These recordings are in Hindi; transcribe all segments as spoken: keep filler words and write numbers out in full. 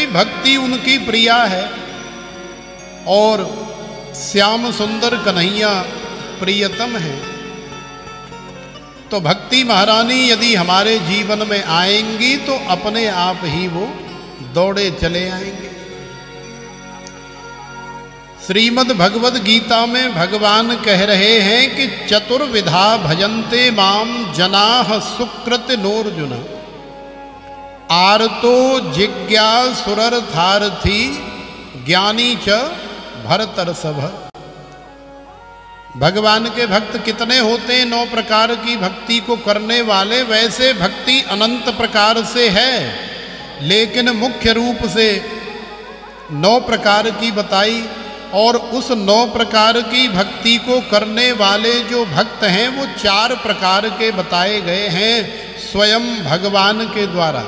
भाई भक्ति उनकी प्रिया है और श्याम सुंदर कन्हैया प्रियतम है। तो भक्ति महारानी यदि हमारे जीवन में आएंगी तो अपने आप ही वो दौड़े चले आएंगे। श्रीमद् भगवद गीता में भगवान कह रहे हैं कि चतुर्विधा भजन्ते माम जनाः सुकृत नोर्जुन आर्तो जिज्ञासुरर्थार्थी ज्ञानी च भरतर्षभ। भगवान के भक्त कितने होते हैं? नौ प्रकार की भक्ति को करने वाले। वैसे भक्ति अनंत प्रकार से है, लेकिन मुख्य रूप से नौ प्रकार की बताई। और उस नौ प्रकार की भक्ति को करने वाले जो भक्त हैं वो चार प्रकार के बताए गए हैं स्वयं भगवान के द्वारा।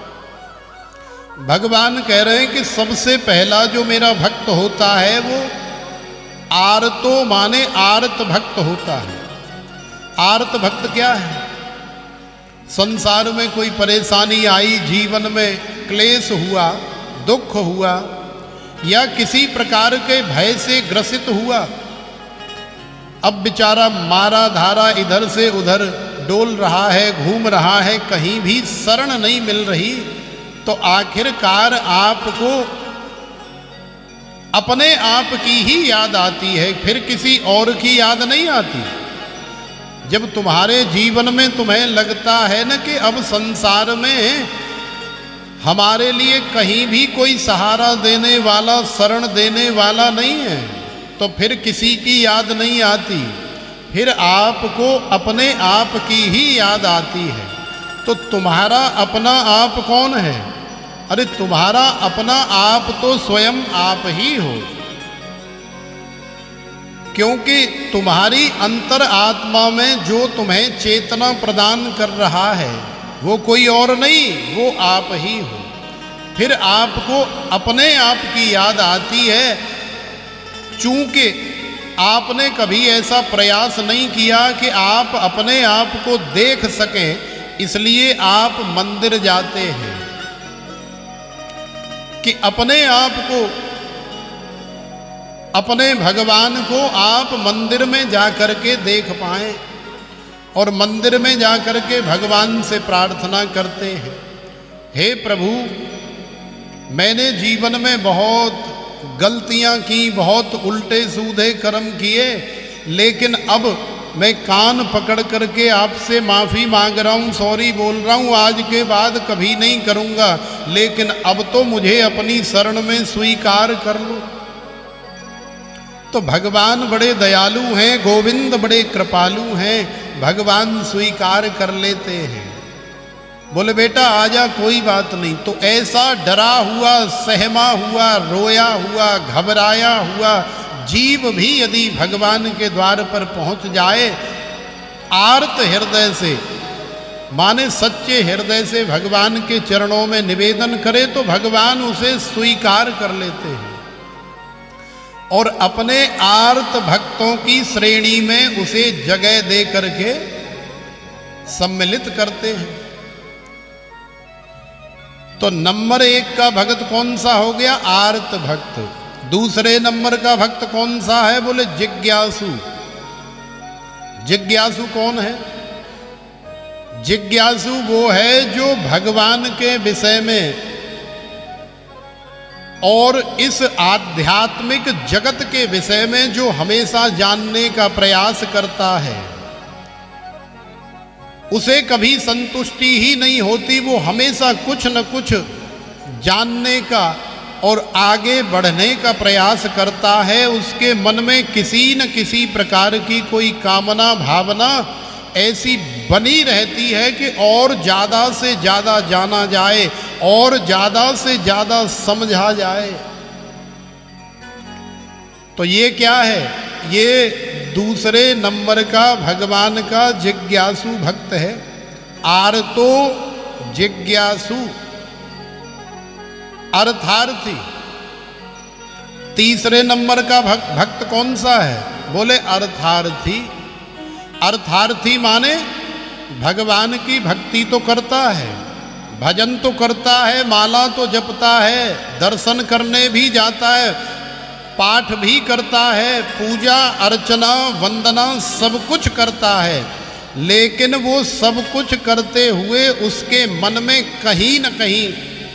भगवान कह रहे हैं कि सबसे पहला जो मेरा भक्त होता है वो आर्तो माने आर्त भक्त होता है। आर्त भक्त क्या है? संसार में कोई परेशानी आई, जीवन में क्लेश हुआ, दुख हुआ या किसी प्रकार के भय से ग्रसित हुआ, अब बेचारा मारा धारा इधर से उधर डोल रहा है, घूम रहा है, कहीं भी शरण नहीं मिल रही, तो आखिरकार आपको अपने आप की ही याद आती है, फिर किसी और की याद नहीं आती। जब तुम्हारे जीवन में तुम्हें लगता है ना कि अब संसार में हमारे लिए कहीं भी कोई सहारा देने वाला, शरण देने वाला नहीं है, तो फिर किसी की याद नहीं आती, फिर आपको अपने आप की ही याद आती है। तो तुम्हारा अपना आप कौन है? अरे तुम्हारा अपना आप तो स्वयं आप ही हो, क्योंकि तुम्हारी अंतर आत्मा में जो तुम्हें चेतना प्रदान कर रहा है वो कोई और नहीं, वो आप ही हो। फिर आपको अपने आप की याद आती है। चूंकि आपने कभी ऐसा प्रयास नहीं किया कि आप अपने आप को देख सकें, इसलिए आप मंदिर जाते हैं कि अपने आप को, अपने भगवान को आप मंदिर में जाकर के देख पाएं और मंदिर में जाकर के भगवान से प्रार्थना करते हैं, हे प्रभु मैंने जीवन में बहुत गलतियां की, बहुत उल्टे सूधे कर्म किए, लेकिन अब मैं कान पकड़ करके आपसे माफ़ी मांग रहा हूँ, सॉरी बोल रहा हूँ, आज के बाद कभी नहीं करूँगा, लेकिन अब तो मुझे अपनी शरण में स्वीकार कर लो। तो भगवान बड़े दयालु हैं, गोविंद बड़े कृपालु हैं, भगवान स्वीकार कर लेते हैं। बोले बेटा आजा, कोई बात नहीं। तो ऐसा डरा हुआ, सहमा हुआ, रोया हुआ, घबराया हुआ जीव भी यदि भगवान के द्वार पर पहुंच जाए, आर्त हृदय से माने सच्चे हृदय से भगवान के चरणों में निवेदन करे, तो भगवान उसे स्वीकार कर लेते हैं और अपने आर्त भक्तों की श्रेणी में उसे जगह दे करके सम्मिलित करते हैं। तो नंबर एक का भक्त कौन सा हो गया? आर्त भक्त। दूसरे नंबर का भक्त कौन सा है? बोले जिज्ञासु। जिज्ञासु कौन है? जिज्ञासु वो है जो भगवान के विषय में और इस आध्यात्मिक जगत के विषय में जो हमेशा जानने का प्रयास करता है, उसे कभी संतुष्टि ही नहीं होती, वो हमेशा कुछ न कुछ जानने का और आगे बढ़ने का प्रयास करता है। उसके मन में किसी न किसी प्रकार की कोई कामना भावना ऐसी बनी रहती है कि और ज़्यादा से ज़्यादा जाना जाए और ज़्यादा से ज़्यादा समझा जाए। तो ये क्या है? ये दूसरे नंबर का भगवान का जिज्ञासु भक्त है, आर्तो जिज्ञासु अर्थार्थी। तीसरे नंबर का भक्त, भक्त कौन सा है? बोले अर्थार्थी। अर्थार्थी माने भगवान की भक्ति तो करता है, भजन तो करता है, माला तो जपता है, दर्शन करने भी जाता है, पाठ भी करता है, पूजा अर्चना वंदना सब कुछ करता है, लेकिन वो सब कुछ करते हुए उसके मन में कहीं न कहीं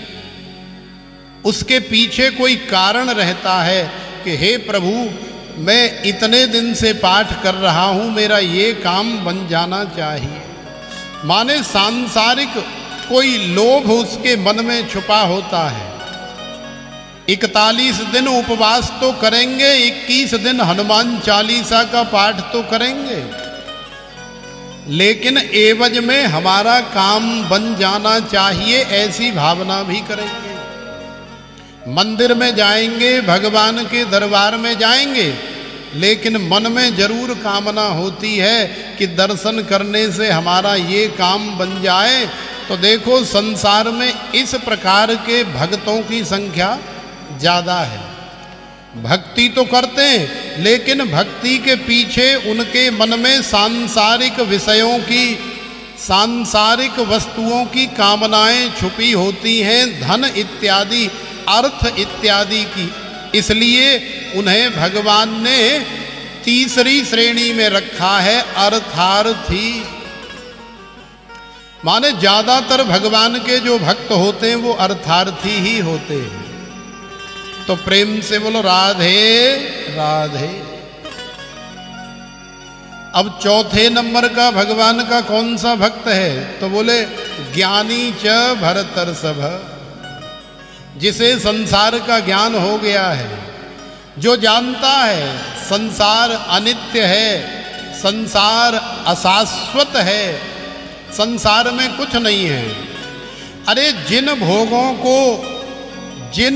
उसके पीछे कोई कारण रहता है कि हे प्रभु, मैं इतने दिन से पाठ कर रहा हूँ, मेरा ये काम बन जाना चाहिए। माने सांसारिक कोई लोभ उसके मन में छुपा होता है। इकतालीस दिन उपवास तो करेंगे, इक्कीस दिन हनुमान चालीसा का पाठ तो करेंगे, लेकिन एवज में हमारा काम बन जाना चाहिए ऐसी भावना भी करेंगे। मंदिर में जाएंगे, भगवान के दरबार में जाएंगे, लेकिन मन में जरूर कामना होती है कि दर्शन करने से हमारा ये काम बन जाए। तो देखो, संसार में इस प्रकार के भक्तों की संख्या ज़्यादा है। भक्ति तो करते हैं, लेकिन भक्ति के पीछे उनके मन में सांसारिक विषयों की, सांसारिक वस्तुओं की कामनाएं छुपी होती हैं, धन इत्यादि, अर्थ इत्यादि की। इसलिए उन्हें भगवान ने तीसरी श्रेणी में रखा है, अर्थार्थी। माने ज्यादातर भगवान के जो भक्त होते हैं वो अर्थार्थी ही होते हैं। तो प्रेम से बोलो राधे राधे। अब चौथे नंबर का भगवान का कौन सा भक्त है? तो बोले ज्ञानी च भरतर्षभ, जिसे संसार का ज्ञान हो गया है, जो जानता है संसार अनित्य है, संसार अशाश्वत है, संसार में कुछ नहीं है। अरे जिन भोगों को, जिन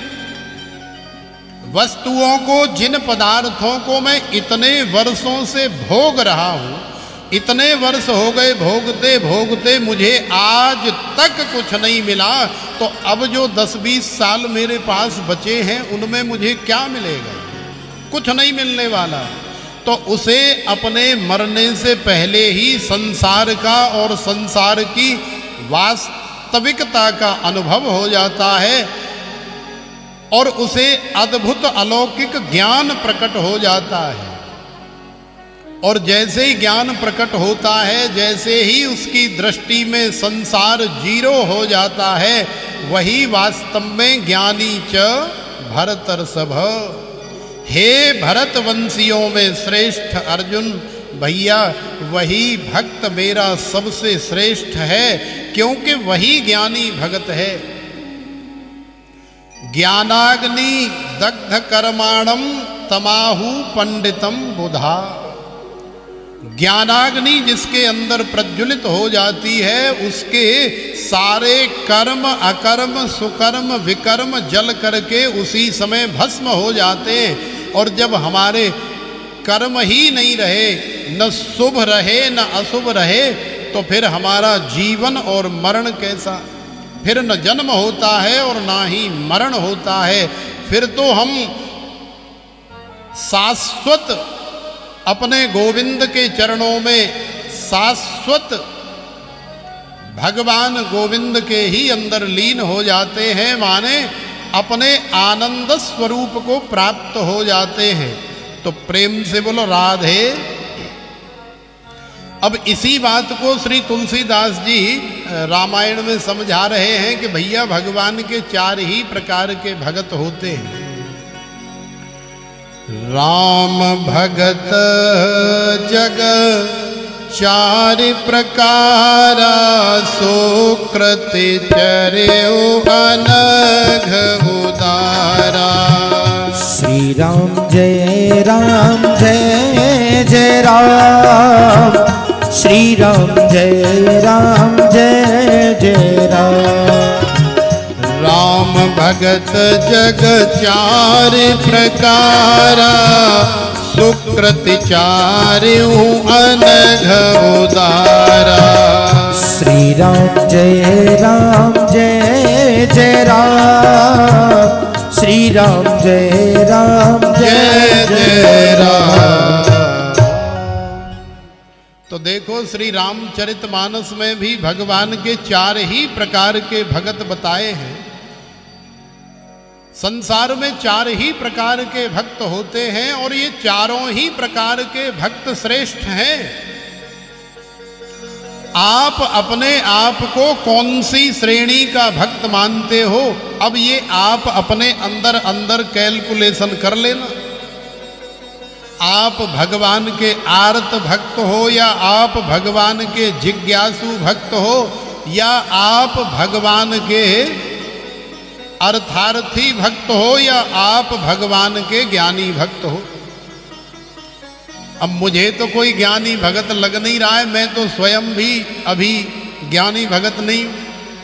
वस्तुओं को, जिन पदार्थों को मैं इतने वर्षों से भोग रहा हूं, इतने वर्ष हो गए भोगते भोगते मुझे आज तक कुछ नहीं मिला, तो अब जो दस बीस साल मेरे पास बचे हैं उनमें मुझे क्या मिलेगा? कुछ नहीं मिलने वाला। तो उसे अपने मरने से पहले ही संसार का और संसार की वास्तविकता का अनुभव हो जाता है और उसे अद्भुत अलौकिक ज्ञान प्रकट हो जाता है। और जैसे ही ज्ञान प्रकट होता है, जैसे ही उसकी दृष्टि में संसार जीरो हो जाता है, वही वास्तव में ज्ञानी च भरतर्षभ। हे भरत वंशियों में श्रेष्ठ अर्जुन, भैया वही भक्त मेरा सबसे श्रेष्ठ है, क्योंकि वही ज्ञानी भगत है। ज्ञानाग्नि दग्ध कर्माणम तमाहु पंडितम बुधा। ज्ञानाग्नि जिसके अंदर प्रज्वलित हो जाती है, उसके सारे कर्म अकर्म सुकर्म विकर्म जल करके उसी समय भस्म हो जाते हैं। और जब हमारे कर्म ही नहीं रहे, न शुभ रहे न अशुभ रहे, तो फिर हमारा जीवन और मरण कैसा? फिर न जन्म होता है और ना ही मरण होता है। फिर तो हम शाश्वत अपने गोविंद के चरणों में, शाश्वत भगवान गोविंद के ही अंदर लीन हो जाते हैं, माने अपने आनंद स्वरूप को प्राप्त हो जाते हैं। तो प्रेम से बोलो राधे। अब इसी बात को श्री तुलसीदास जी रामायण में समझा रहे हैं कि भैया भगवान के चार ही प्रकार के भगत होते हैं। राम भगत जग चार प्रकारा, सुकृति चर्यो अनघ उदारा। श्री राम जय राम जय जय राम, श्री राम जय राम जय जय राम। राम भगत जग चार प्रकारा, सुकृति चार्यों अनघ उदारा। श्री राम जय राम जय जय राम, श्री राम जय राम जय जय राम। तो देख देखो श्री रामचरितमानस में भी भगवान के चार ही प्रकार के भगत बताए हैं। संसार में चार ही प्रकार के भक्त होते हैं और ये चारों ही प्रकार के भक्त श्रेष्ठ हैं। आप अपने आप को कौन सी श्रेणी का भक्त मानते हो, अब ये आप अपने अंदर अंदर कैलकुलेशन कर लेना। आप भगवान के आर्त भक्त हो या आप भगवान के जिज्ञासु भक्त हो या आप भगवान के अर्थार्थी भक्त हो या आप भगवान के ज्ञानी भक्त हो। अब मुझे तो कोई ज्ञानी भगत लग नहीं रहा है, मैं तो स्वयं भी अभी ज्ञानी भगत नहीं हूं,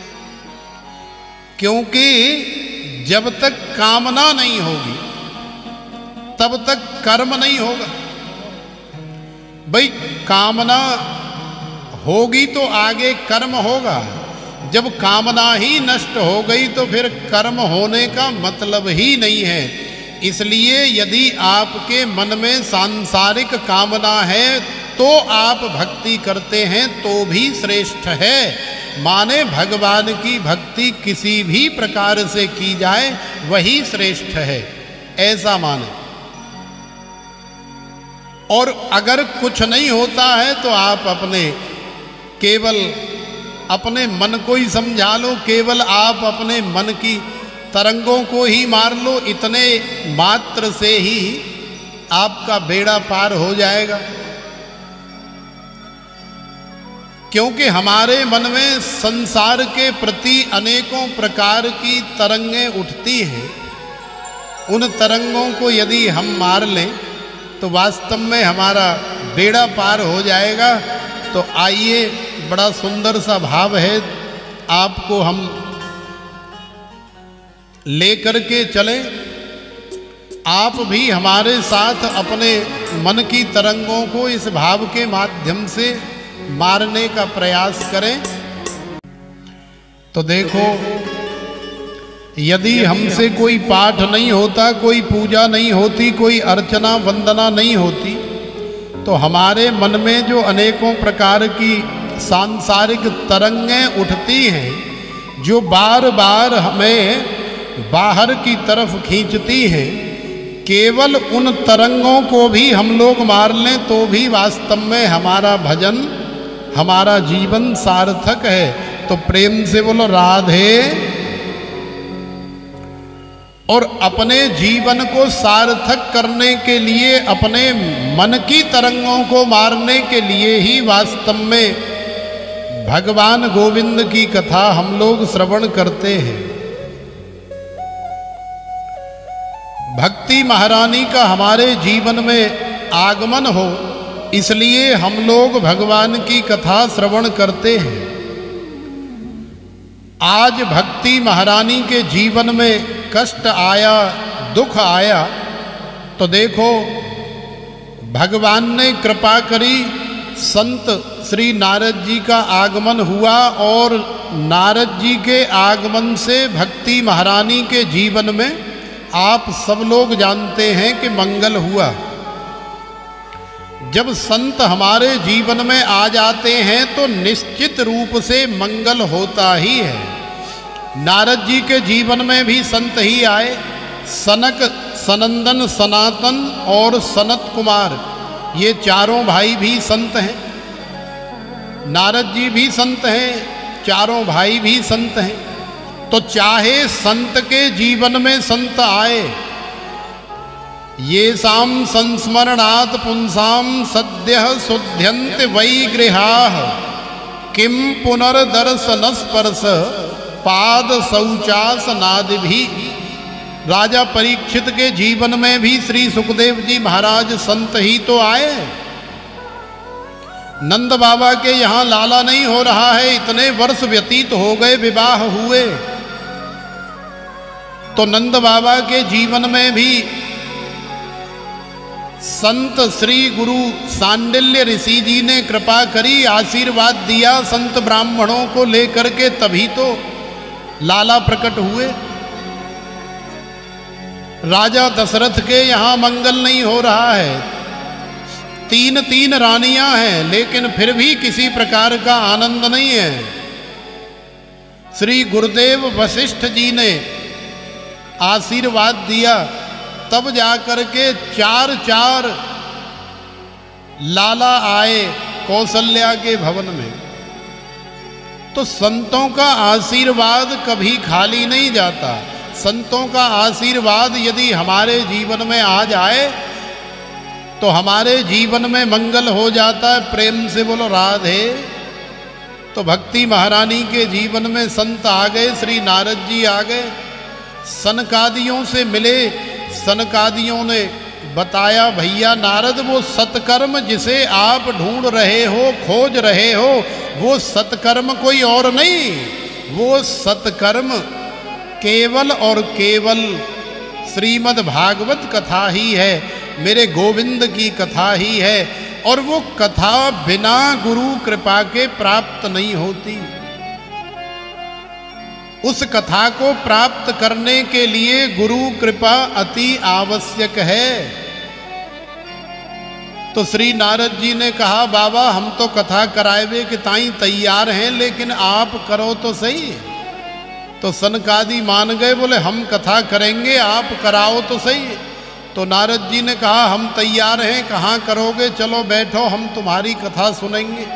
क्योंकि जब तक कामना नहीं होगी तब तक कर्म नहीं होगा। भाई कामना होगी तो आगे कर्म होगा, जब कामना ही नष्ट हो गई तो फिर कर्म होने का मतलब ही नहीं है। इसलिए यदि आपके मन में सांसारिक कामना है तो आप भक्ति करते हैं तो भी श्रेष्ठ है। माने भगवान की भक्ति किसी भी प्रकार से की जाए वही श्रेष्ठ है, ऐसा माने। और अगर कुछ नहीं होता है तो आप अपने केवल अपने मन को ही समझा लो, केवल आप अपने मन की तरंगों को ही मार लो, इतने मात्र से ही आपका बेड़ा पार हो जाएगा। क्योंकि हमारे मन में संसार के प्रति अनेकों प्रकार की तरंगें उठती हैं। उन तरंगों को यदि हम मार लें तो वास्तव में हमारा बेड़ा पार हो जाएगा। तो आइए, बड़ा सुंदर सा भाव है, आपको हम लेकर के चलें। आप भी हमारे साथ अपने मन की तरंगों को इस भाव के माध्यम से मारने का प्रयास करें। तो देखो, यदि हमसे कोई पाठ नहीं होता, कोई पूजा नहीं होती, कोई अर्चना वंदना नहीं होती, तो हमारे मन में जो अनेकों प्रकार की सांसारिक तरंगें उठती हैं, जो बार बार हमें बाहर की तरफ खींचती हैं, केवल उन तरंगों को भी हम लोग मार लें तो भी वास्तव में हमारा भजन, हमारा जीवन सार्थक है। तो प्रेम से बोलो राधे। और अपने जीवन को सार्थक करने के लिए, अपने मन की तरंगों को मारने के लिए ही वास्तव में भगवान गोविंद की कथा हम लोग श्रवण करते हैं। भक्ति महारानी का हमारे जीवन में आगमन हो, इसलिए हम लोग भगवान की कथा श्रवण करते हैं। आज भक्ति महारानी के जीवन में कष्ट आया, दुख आया, तो देखो भगवान ने कृपा करी, संत श्री नारद जी का आगमन हुआ और नारद जी के आगमन से भक्ति महारानी के जीवन में आप सब लोग जानते हैं कि मंगल हुआ। जब संत हमारे जीवन में आ जाते हैं तो निश्चित रूप से मंगल होता ही है। नारद जी के जीवन में भी संत ही आए। सनक, सनंदन, सनातन और सनत कुमार, ये चारों भाई भी संत हैं। नारद जी भी संत हैं, चारों भाई भी संत हैं। तो चाहे संत के जीवन में संत आए, ये साम संस्मरणात् पुंसाम सद्यः शुद्ध्यन्त वै गृहाः किम पुनर्दर्शन स्पर्श पाद शौचासनादि भी। राजा परीक्षित के जीवन में भी श्री सुखदेव जी महाराज संत ही तो आए। नंद बाबा के यहाँ लाला नहीं हो रहा है, इतने वर्ष व्यतीत हो गए, विवाह हुए, तो नंद बाबा के जीवन में भी संत श्री गुरु सांडिल्य ऋषि जी ने कृपा करी, आशीर्वाद दिया संत ब्राह्मणों को लेकर के, तभी तो लाला प्रकट हुए। राजा दशरथ के यहाँ मंगल नहीं हो रहा है, तीन तीन रानियां हैं, लेकिन फिर भी किसी प्रकार का आनंद नहीं है। श्री गुरुदेव वशिष्ठ जी ने आशीर्वाद दिया, तब जाकर के चार चार लाला आए कौशल्या के भवन में। तो संतों का आशीर्वाद कभी खाली नहीं जाता। संतों का आशीर्वाद यदि हमारे जीवन में आ जाए तो हमारे जीवन में मंगल हो जाता है। प्रेम से बोलो राधे। तो भक्ति महारानी के जीवन में संत आ गए, श्री नारद जी आ गए, सनकादियों से मिले। सनकादियों ने बताया, भैया नारद, वो सत्कर्म जिसे आप ढूंढ रहे हो, खोज रहे हो, वो सत्कर्म कोई और नहीं, वो सत्कर्म केवल और केवल श्रीमद् भागवत कथा ही है, मेरे गोविंद की कथा ही है। और वो कथा बिना गुरु कृपा के प्राप्त नहीं होती। उस कथा को प्राप्त करने के लिए गुरु कृपा अति आवश्यक है। तो श्री नारद जी ने कहा, बाबा हम तो कथा कराए के ताई तैयार हैं, लेकिन आप करो तो सही। तो सनकादि मान गए, बोले हम कथा करेंगे, आप कराओ तो सही। तो नारद जी ने कहा, हम तैयार हैं, कहाँ करोगे, चलो बैठो, हम तुम्हारी कथा सुनेंगे।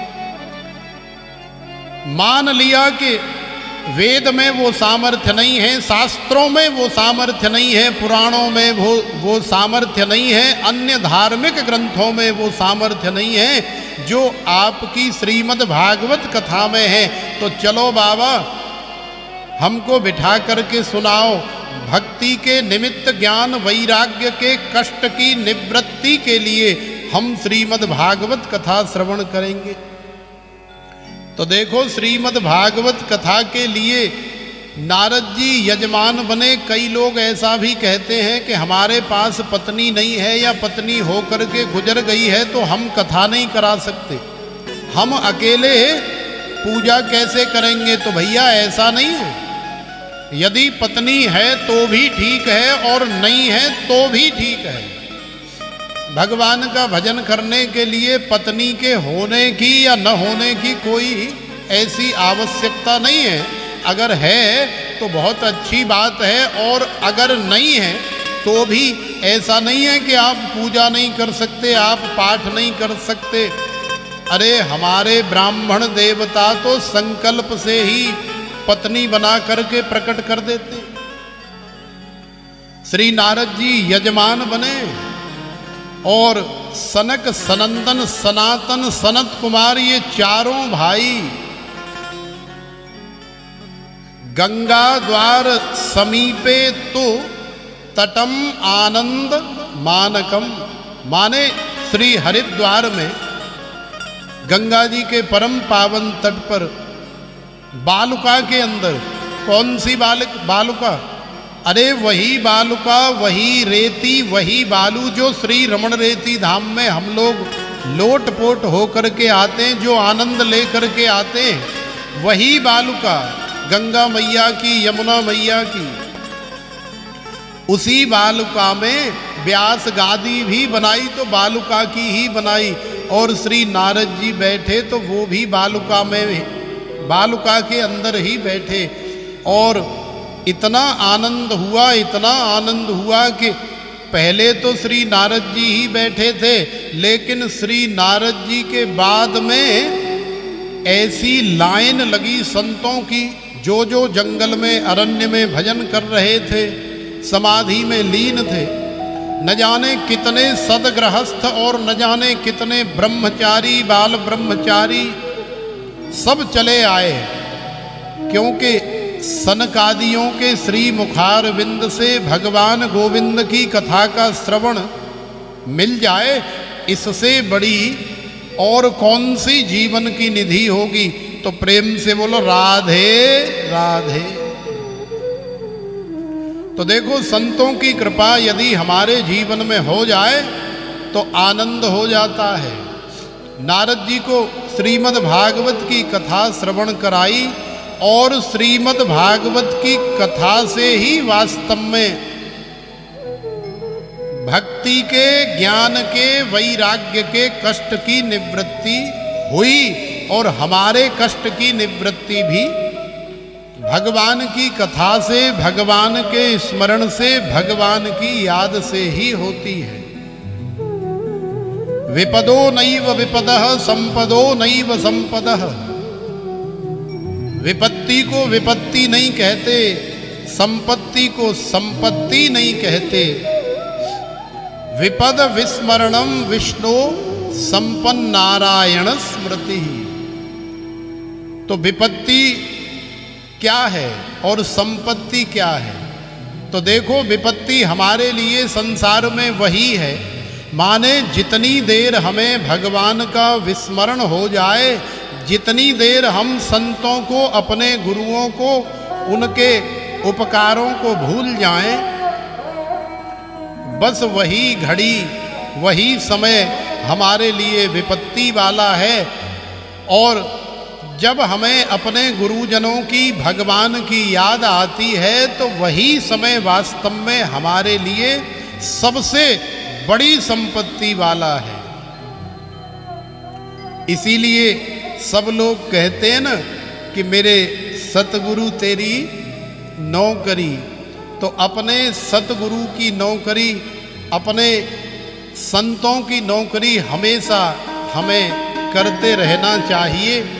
मान लिया कि वेद में वो सामर्थ्य नहीं है, शास्त्रों में वो सामर्थ्य नहीं है, पुराणों में वो वो सामर्थ्य नहीं है, अन्य धार्मिक ग्रंथों में वो सामर्थ्य नहीं है जो आपकी श्रीमद् भागवत कथा में है। तो चलो बाबा, हमको बिठा करके सुनाओ। भक्ति के निमित्त, ज्ञान वैराग्य के कष्ट की निवृत्ति के लिए हम श्रीमद् भागवत कथा श्रवण करेंगे। तो देखो, श्रीमद् भागवत कथा के लिए नारद जी यजमान बने। कई लोग ऐसा भी कहते हैं कि हमारे पास पत्नी नहीं है या पत्नी होकर के गुजर गई है तो हम कथा नहीं करा सकते, हम अकेले पूजा कैसे करेंगे। तो भैया ऐसा नहीं है, यदि पत्नी है तो भी ठीक है और नहीं है तो भी ठीक है। भगवान का भजन करने के लिए पत्नी के होने की या न होने की कोई ऐसी आवश्यकता नहीं है। अगर है तो बहुत अच्छी बात है, और अगर नहीं है तो भी ऐसा नहीं है कि आप पूजा नहीं कर सकते, आप पाठ नहीं कर सकते। अरे हमारे ब्राह्मण देवता तो संकल्प से ही पत्नी बना करके प्रकट कर देते। श्री नारद जी यजमान बने और सनक, सनंदन, सनातन, सनत कुमार, ये चारों भाई गंगा द्वार समीपे तो तटम आनंद मानकम, माने श्री हरिद्वार में गंगा जी के परम पावन तट पर बालुका के अंदर, कौन सी बालक बालुका, अरे वही बालुका, वही रेती, वही बालू जो श्री रमण रेती धाम में हम लोग लोट पोट होकर के आते हैं, जो आनंद लेकर के आते हैं, वही बालुका गंगा मैया की, यमुना मैया की। उसी बालुका में व्यास गादी भी बनाई तो बालुका की ही बनाई, और श्री नारद जी बैठे तो वो भी बालुका में, बालुका के अंदर ही बैठे। और इतना आनंद हुआ, इतना आनंद हुआ कि पहले तो श्री नारद जी ही बैठे थे, लेकिन श्री नारद जी के बाद में ऐसी लाइन लगी संतों की, जो जो जंगल में, अरण्य में भजन कर रहे थे, समाधि में लीन थे, न जाने कितने सदगृहस्थ और न जाने कितने ब्रह्मचारी, बाल ब्रह्मचारी सब चले आए। क्योंकि सनकादियों के श्री मुखार विंद से भगवान गोविंद की कथा का श्रवण मिल जाए, इससे बड़ी और कौन सी जीवन की निधि होगी। तो प्रेम से बोलो राधे राधे। तो देखो, संतों की कृपा यदि हमारे जीवन में हो जाए तो आनंद हो जाता है। नारद जी को श्रीमद् भागवत की कथा श्रवण कराई, और श्रीमद् भागवत की कथा से ही वास्तव में भक्ति के, ज्ञान के, वैराग्य के कष्ट की निवृत्ति हुई और हमारे कष्ट की निवृत्ति भी भगवान की कथा से, भगवान के स्मरण से, भगवान की याद से ही होती है। विपदो नैव विपदः संपदो नैव संपदः। विपत्ति को विपत्ति नहीं कहते, संपत्ति को संपत्ति नहीं कहते। विपद विस्मरणम विष्णु संपन्न नारायण स्मृति। तो विपत्ति क्या है और संपत्ति क्या है? तो देखो, विपत्ति हमारे लिए संसार में वही है, माने जितनी देर हमें भगवान का विस्मरण हो जाए, जितनी देर हम संतों को, अपने गुरुओं को, उनके उपकारों को भूल जाएं, बस वही घड़ी, वही समय हमारे लिए विपत्ति वाला है। और जब हमें अपने गुरुजनों की, भगवान की याद आती है, तो वही समय वास्तव में हमारे लिए सबसे बड़ी संपत्ति वाला है। इसीलिए सब लोग कहते हैं ना कि मेरे सतगुरु तेरी नौकरी। तो अपने सतगुरु की नौकरी, अपने संतों की नौकरी हमेशा हमें करते रहना चाहिए।